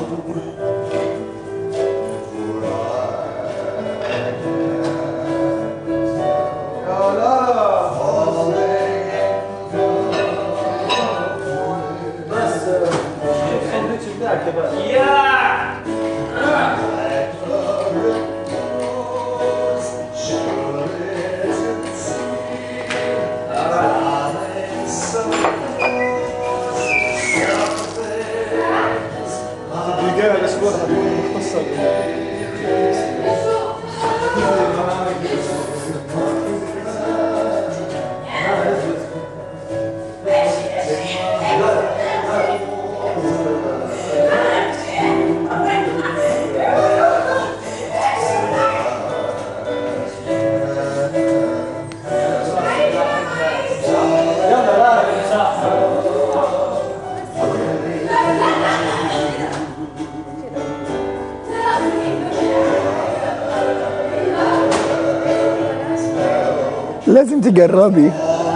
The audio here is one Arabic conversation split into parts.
لازم تجربي.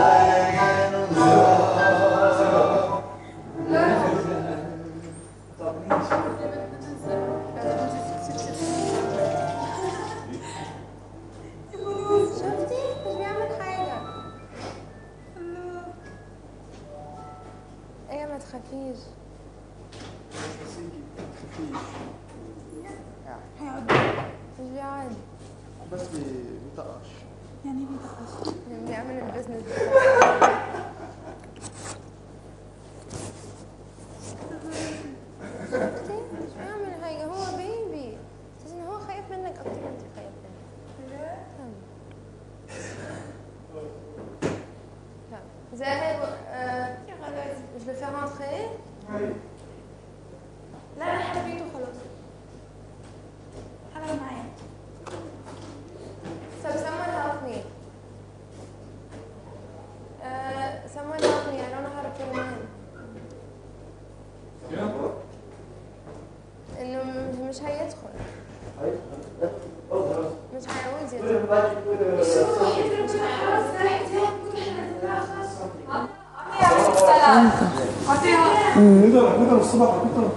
ايه ما تخافيش. مش بيعد بس بيطقش. يعني ايه بيطقش؟ يعني بيعمل البزنس شفتي؟ مش بيعمل حاجة، هو بيبي. اساسا هو خايف منك اكتر ما انت خايفة. زاهد مش بفهم رentrer؟ لا انا حبيته خلاص. حلقة معايا. So someone help me. Someone help me. I don't know how to put him in. إنه مش هيدخل. مش هيعوز يدخل. كده الصبح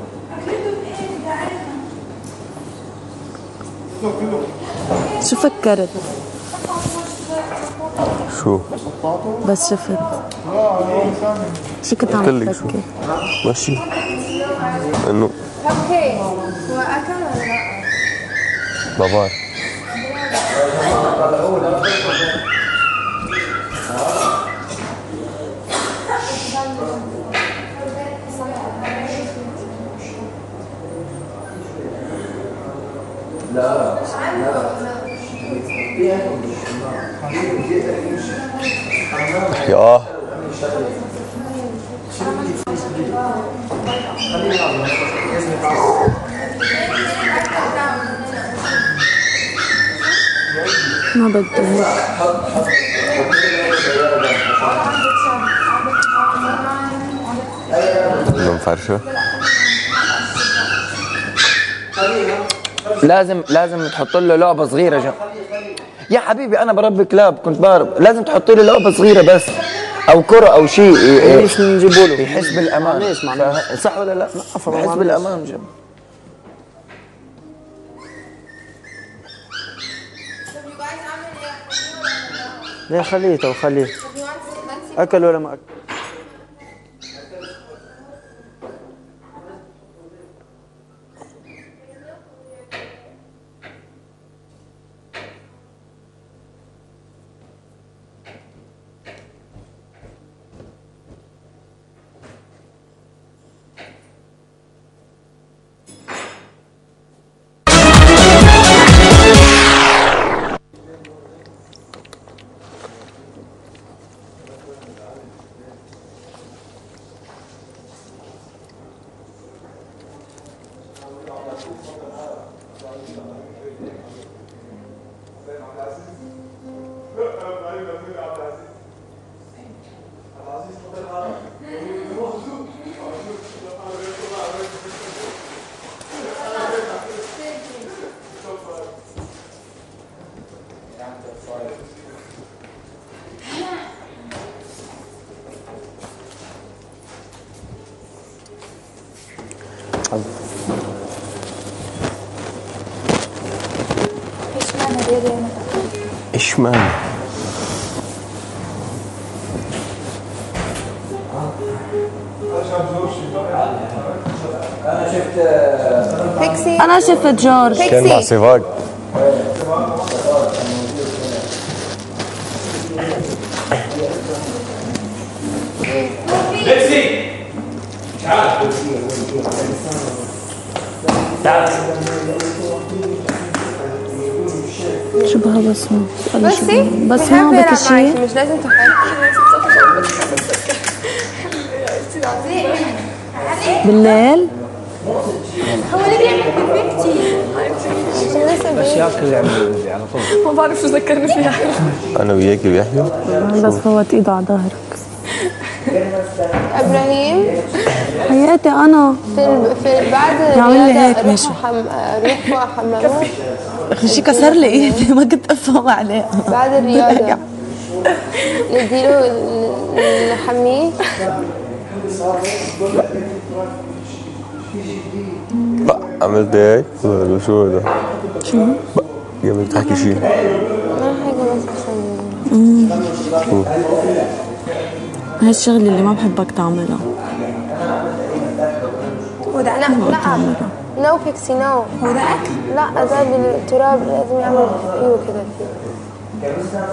شو فكرت؟ شو؟ بس شفت شو كنت عم تفكر؟ ماشي انه اوكي هو اكل ولا لا؟ بابار لا ياه ما بدي مفرشة لازم تحط له لعبه صغيره جنب. يا حبيبي انا بربي كلاب كنت بعرف لازم تحط له لعبه صغيره بس او كره او شيء ليش نجيبوا له يحس بالامان. ليش صح ولا لا؟ يحس بالامان جنب. ليه خليه تو خليه اكل ولا ما اكل. ايش معنى؟ بيكسي انا شفت جورج. كان مع سيفاج. شبهها بسمة. بصي بسمة بحب يلعب بكشي. معاكي، مش لازم تحبي. بالليل هو اللي بيعمل بيبكي بس ياكل يعني على طول. ما بعرف شو ذكرني فيها. انا وياكي بيحيوا. بس فوت ايده على ظهرك. ابراهيم حياتي انا في بعد يعمل لي الرياضة هيك ماشي. روح فوق حمامات شي كسر لي ايدي ما كنت افهم عليه. بعد الرياضة نديله نحميه. بقى عملت هيك ولا شو ده؟ شو؟ بقى قبل تحكي شيء. ما حاجة بس بسوي. هاي الشغلة اللي ما بحبك تعملها. وده لا نو بيكسي نو. هو ده اكل؟ لا ده بالتراب لازم يعمل فيه كده فيه.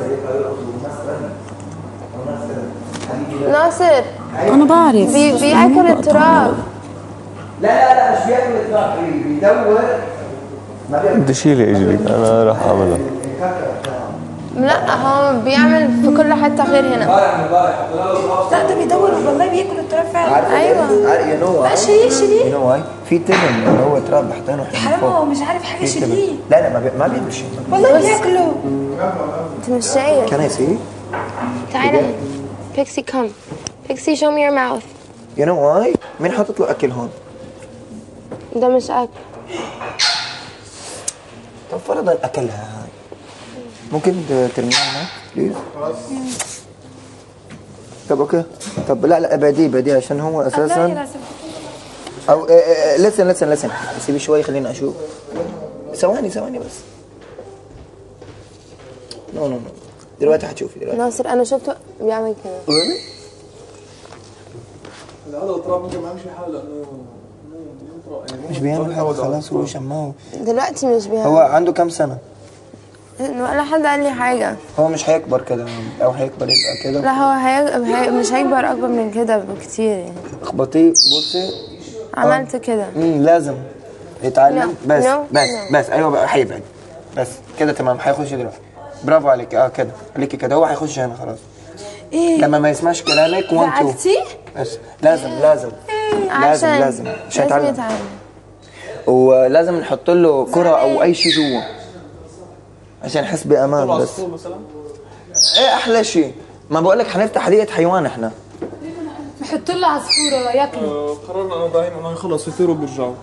ناصر انا بعرف بياكل التراب. لا مش بياكل التراب، بيدور. بدي شيلي اجري انا راح اعملها. لا هو بيعمل في كل حتة غير هنا. لا ده بيدور والله بياكل التراب فعلا. ايوه يا نو لا شيليه يا نو في تبن اللي هو تراب حاطينه حرام هو مش عارف حاجه شيليه. لا ما بيعمل شيء والله بياكله. انت مش شايف. كان يسي تعالى بيكسي كم. بيكسي show me your mouth. يا نو واي مين حاطط له اكل هون؟ ده مش اكل. طب فرضا اكلها هاي ممكن ترميها هناك بليز؟ طب اوكي. طب لا ابعديه عشان هو اساسا او لسن سيبي شوي خليني اشوف. ثواني بس. نو دلوقتي حتشوفي دلوقتي. ناصر انا شفته بيعمل كده. هذا التراب ممكن ما يمشي حاله لانه مش بيعمل حاجه خلاص هو شماه. دلوقتي مش بيعمل. هو عنده كم سنه؟ ولا حد قال لي حاجة. هو مش هيكبر كده او هيكبر يبقى كده. لا هو مش هيكبر اكبر من كده بكتير يعني. اخبطيه بصي. عملت كده. لازم يتعلم. No. بس No. بس No. بس ايوه بقى هيبعد. بس كده تمام هيخش دلوقتي. برافو عليك. كده خليكي كده هو هيخش هنا خلاص. لما ما يسمعش كلامك 1 2 بس لازم عشان يتعلم. ولازم نحط له كرة او اي شيء جوا عشان يحس بامان. بس ايه احلى شيء ما بقول لك حنفتح حديقة حيوان احنا. بحط له عصفوره ياكله. قررنا انا ابراهيم انه خلص يطيروا بيرجعوا.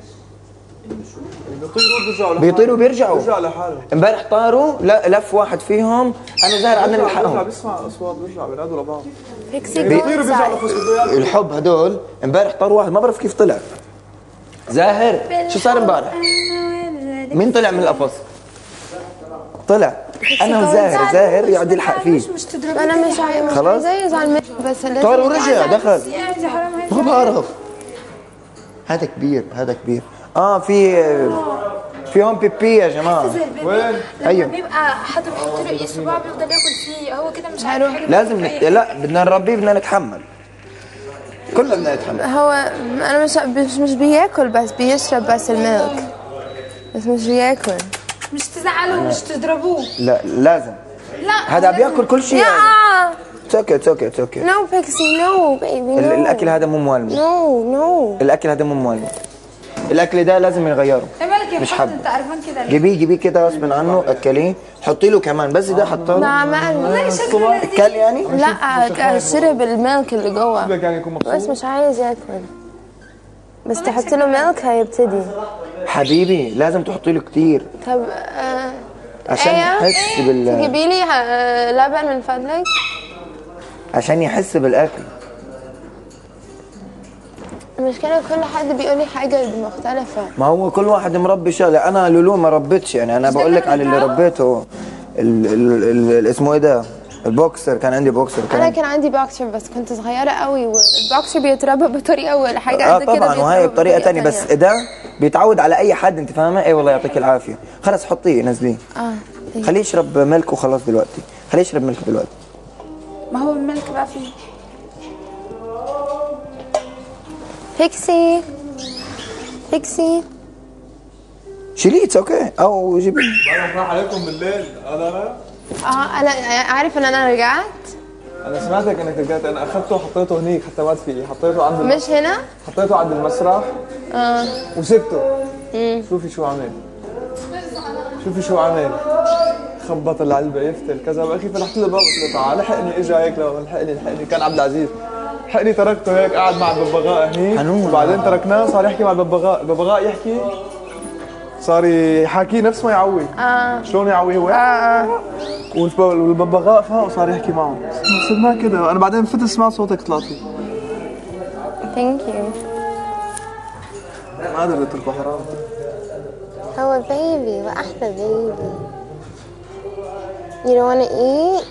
بيطيروا بيرجعوا. بيرجع لحاله. امبارح طاروا لف واحد فيهم انا وزاهر قعدنا نلحقهم. بيسمع اصوات بيرجع بينادوا لبعض. بيطيروا بيرجعوا لفصل الحب هدول امبارح طار واحد ما بعرف كيف طلع. زاهر شو صار امبارح؟ مين طلع من القفص؟ طلع انا وزاهر يقعد يلحق فيه. انا مش خلاص عايزه يزعل مني بس لازم طار ورجع دخل. يا حرام ما بعرف. هذا كبير. في هون بيبي يا جماعه. وين؟ ايوه بيبقى حد بيحط له صباع بيفضل ياكل فيه هو كده مش عارف حاجه. لازم لا بدنا نربيه بدنا نتحمل. كلنا بدنا نتحمل. هو انا مش بياكل بس بيشرب بس الميلك بس مش بياكل. مش تزعلوا ومش تضربوه. لا لازم. لا هذا بياكل كل شيء. اتس اوكي. نو بيكسي نو بيبي. الاكل هذا مو موالمي. نو الاكل هذا مو موالمي. الاكل ده لازم يغيره. مالك يا مش محمد حابه. انت قرفان كده ليه؟ جيبيه كده غصب عنه اكليه حطي له كمان بس ده حطه له. نعم اكل يعني؟ لا شرب الميلك اللي جوه كان يكون مبسوط. بس مش عايز ياكل بس تحط له ميلك هيبتدي. حبيبي لازم تحطي له كتير طب عشان يحس تجيبي لي لبن من فضلك عشان يحس بالاكل. المشكلة كل حد بيقول لي حاجة مختلفة. ما هو كل واحد مربي شغله. انا لولو ما ربيتش يعني، انا بقول لك على اللي ربيته. اسمه ايه ده؟ البوكسر. كان عندي بوكسر. انا كان عندي بوكسر بس كنت صغيرة قوي، والبوكسر بيتربى بطريقة ولا حاجة قد كده. طبعا، وهي بطريقة تانية، بس ده بيتعود على اي حد، انت فاهمة؟ ايه والله يعطيك العافية. خلاص حطيه نزليه. خليه يشرب ملك وخلاص دلوقتي. خليه يشرب ملك دلوقتي. ما هو الملك بقى فيه. بيكسي بيكسي شيليه اوكي، او جيبيه. انا راح عليكم بالليل. انا عارف ان انا رجعت. انا سمعتك انك رجعت. انا اخذته وحطيته هنيك حتى ما تفيقي. حطيته عند مش هنا؟ حطيته عند المسرح. وسبته. شوفي شو عمل. شوفي شو عمل. خبط العلبه يفتل كذا. باخي فتحت له الباب قلت له تعال لحقني. اجى هيك لحقني. كان عبد العزيز. لحقني تركته هيك قاعد مع الببغاء هنيك. وبعدين تركناه صار يحكي مع الببغاء. الببغاء يحكي صار يحاكيه نفس ما يعوي. شلون يعوي هو؟ والببغاء فاق وصار يحكي معه. صرنا كده. انا بعدين فتت سمعت صوتك طلعتي. ثانك يو. ما قدرت اتركه حرام. هو بيبي واحلى بيبي. You don't wanna eat?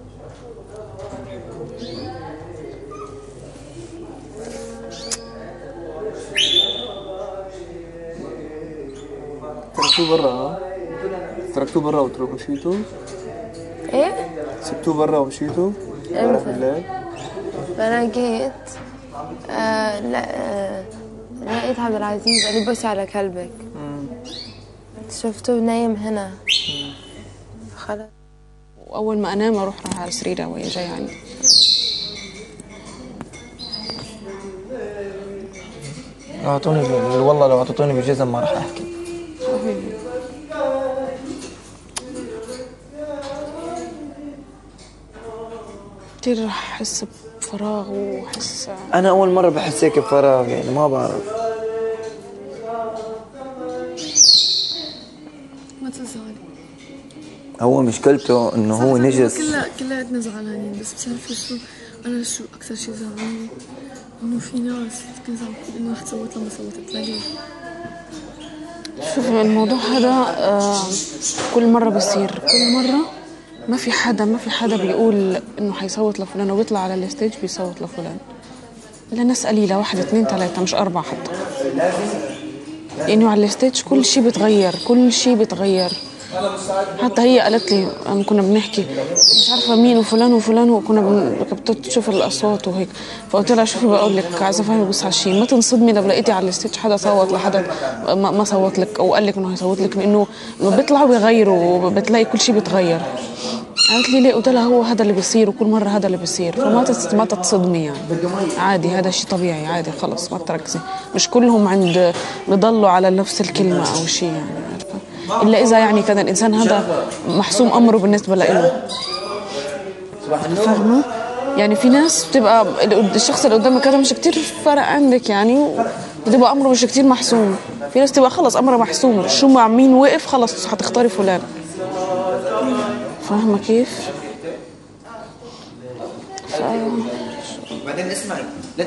تركتوه برا. تركتوه برا ومشيتوا؟ ايه؟ سبتوه برا ومشيتوا؟ امتى؟ بالليل؟ انا جيت لقيت عبد العزيز قال لي بصي على كلبك. شفته نايم هنا. خلاص. واول ما انام اروح على سريرها وهي جايه عندي. لو اعطوني والله لو اعطوني بجزم ما راح احكي. كثير راح احس بفراغ واحس. انا اول مره بحس هيك بفراغ يعني، ما بعرف. ما تزعلي. هو مشكلته انه هو نجس. كلياتنا زعلانين، بس بتعرفي شو انا شو اكثر شيء زعلاني؟ انه في ناس كنت عم تقول انه رح تصوت لما صوتت لي. شوفي الموضوع هذا كل مرة بيصير، كل مرة ما في حدا بيقول انه حيصوت لفلان وبيطلع على الستيج بيصوت لفلان. لا ناس قليلة، 1 2 3 مش 4 حتى. لانه على الستيج كل شيء بيتغير. حتى هي قالت لي أنا كنا بنحكي مش عارفه مين وفلان وكنا بتشوف الاصوات وهيك، فقلت لها شوفي بقول لك عزفها بس على شيء، ما تنصدمي لو لقيتي على الستيج حدا صوت لحدا ما صوت لك او قال لك انه هيصوت لك، لانه بيطلعوا بيغيروا وبتلاقي كل شيء بيتغير. قالت لي ليه؟ قلت لها هو هذا اللي بيصير وكل مره هذا اللي بيصير، فما تتصدمي يعني، عادي هذا شيء طبيعي عادي خلص ما تركزي، مش كلهم عند بضلوا على نفس الكلمه او شيء يعني، عارفه، الا اذا يعني كان الانسان هذا محسوم امره بالنسبه له. فاهمه؟ يعني في ناس بتبقى الشخص اللي قدامك هذا مش كتير فرق عندك يعني، بتبقى امره مش كتير محسوم. في ناس تبقى خلص امره محسوم، شو مع مين وقف خلص حتختاري فلان. فاهمه كيف؟ بعدين اسمعي